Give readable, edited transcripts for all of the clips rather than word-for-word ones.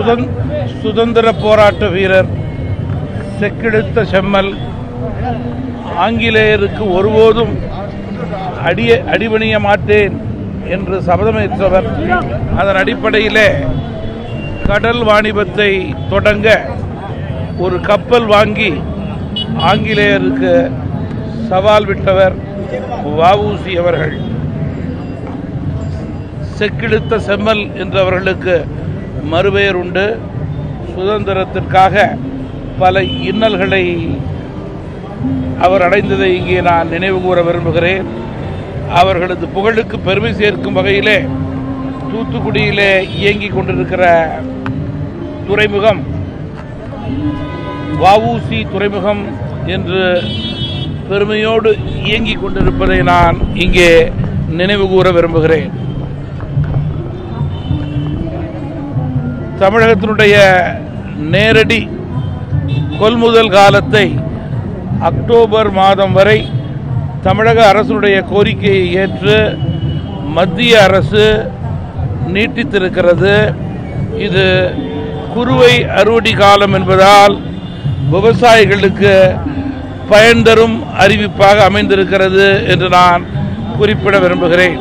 சுதந்திர போராட்ட வீரர், செக்கிழுத்த செம்மல், ஆங்கிலேயருக்கு ஒருபோதும் அடிபணிய மாட்டேன் என்று சபதமேற்றவர். அதன் அடிப்படையிலே கடல் வாணிபத்தை தொடங்க ஒரு கப்பல் வாங்கி ஆங்கிலேயருக்கு சவால் விட்டவர் வ.உ.சி. அவர்கள். செக்கிழுத்த செம்மல் என்றவர்களுக்கு மறுபெயர் உண்டு. சுதந்திரத்திற்காக பல இன்னல்களை அவர் அடைந்ததை இங்கே நான் நினைவு கூற விரும்புகிறேன். அவர்களது புகழுக்கு பெருமை சேர்க்கும் வகையிலே தூத்துக்குடியிலே இயங்கிக் கொண்டிருக்கிற துறைமுகம் வ.உ.சி. துறைமுகம் என்று பெருமையோடு இயங்கிக் கொண்டிருப்பதை நான் இங்கே நினைவு கூற விரும்புகிறேன். தமிழகத்தினுடைய நேரடி கொள்முதல் காலத்தை அக்டோபர் மாதம் வரை தமிழக அரசுடைய கோரிக்கையை ஏற்று மத்திய அரசு நீட்டித்திருக்கிறது. இது குறுவை அறுவடை காலம் என்பதால் விவசாயிகளுக்கு பயன் தரும் அறிவிப்பாக அமைந்திருக்கிறது என்று நான் குறிப்பிட விரும்புகிறேன்.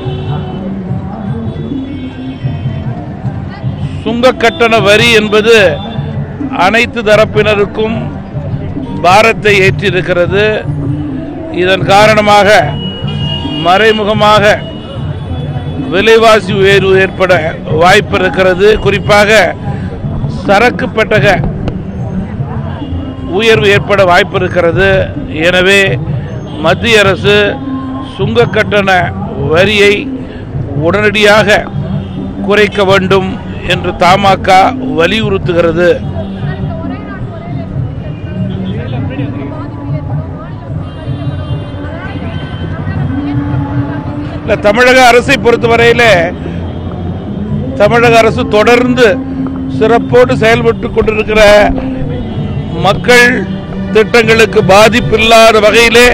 சுங்க கட்டண வரி என்பது அனைத்து தரப்பினருக்கும் பாரத்தை ஏற்றிருக்கிறது. இதன் காரணமாக மறைமுகமாக விலைவாசி உயர்வு ஏற்பட வாய்ப்பு இருக்கிறது. குறிப்பாக சரக்கு பெட்டக உயர்வு ஏற்பட வாய்ப்பு இருக்கிறது. எனவே மத்திய அரசு சுங்க கட்டண வரியை உடனடியாக குறைக்க வேண்டும் என்று தமாக வலியுறுத்துகிறது. தமிழக அரசை பொறுத்தவரையிலே தமிழக அரசு தொடர்ந்து சிறப்போடு செயல்பட்டு கொண்டிருக்கிற மக்கள் திட்டங்களுக்கு பாதிப்பில்லாத வகையிலே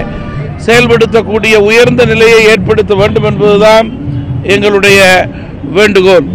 செயல்படுத்தக்கூடிய உயர்ந்த நிலையை ஏற்படுத்த வேண்டும் என்பதுதான் எங்களுடைய வேண்டுகோள்.